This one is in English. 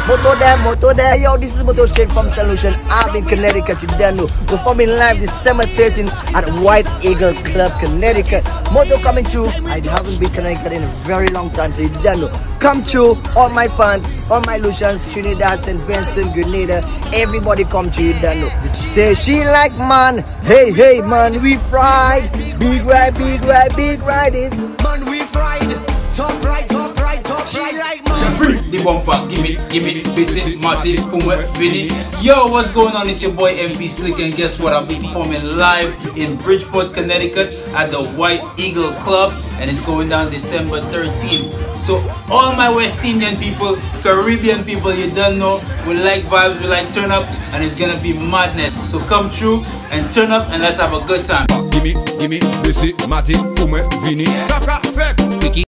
Moto there, yo, this is Moto straight from Solution. I'm in Connecticut, you don't know. Performing live December 13th at White Eagle Club, Connecticut. Moto coming through. I haven't been Connecticut in a very long time, so you don't know. Come through, all my fans, all my Lucians, Trinidad, St. Vincent, Grenada, everybody come through, you don't know. Say she like man, hey man, we fried. Big ride is man, we fried. Top right. She like man. The bumper, give me, Basic, Marty, Pumwe, Vinny. Yo, what's going on? It's your boy MP Slick, and guess what? I'll be performing live in Bridgeport, Connecticut at the White Eagle Club, and it's going down December 13th. So all my West Indian people, Caribbean people, you don't know, we like vibes, we like turn up, and it's gonna be madness. So come through and turn up, and let's have a good time. Gimme, Basic, Marty, Pumwe, Vinny. Saka, Fek.